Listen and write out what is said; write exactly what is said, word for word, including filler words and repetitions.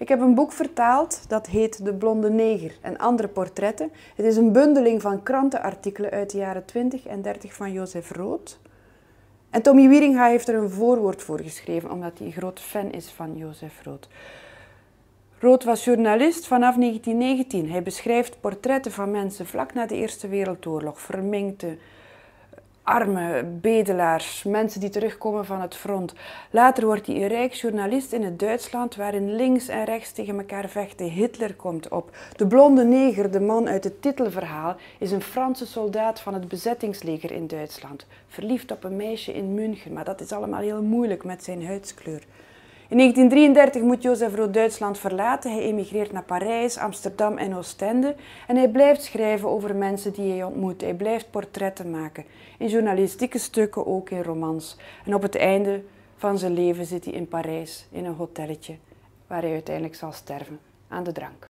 Ik heb een boek vertaald dat heet De Blonde Neger en andere portretten. Het is een bundeling van krantenartikelen uit de jaren twintig en dertig van Jozef Rood. En Tommy Wieringa heeft er een voorwoord voor geschreven, omdat hij een groot fan is van Jozef Rood. Rood was journalist vanaf negentien negentien. Hij beschrijft portretten van mensen vlak na de Eerste Wereldoorlog, verminkte, arme bedelaars, mensen die terugkomen van het front. Later wordt hij een rijk journalist in het Duitsland waarin links en rechts tegen elkaar vechten. Hitler komt op. De blonde neger, de man uit het titelverhaal, is een Franse soldaat van het bezettingsleger in Duitsland. Verliefd op een meisje in München, maar dat is allemaal heel moeilijk met zijn huidskleur. In negentien drieëndertig moet Jozef Rood Duitsland verlaten. Hij emigreert naar Parijs, Amsterdam en Oostende. En hij blijft schrijven over mensen die hij ontmoet. Hij blijft portretten maken. In journalistieke stukken, ook in romans. En op het einde van zijn leven zit hij in Parijs, in een hotelletje, waar hij uiteindelijk zal sterven aan de drank.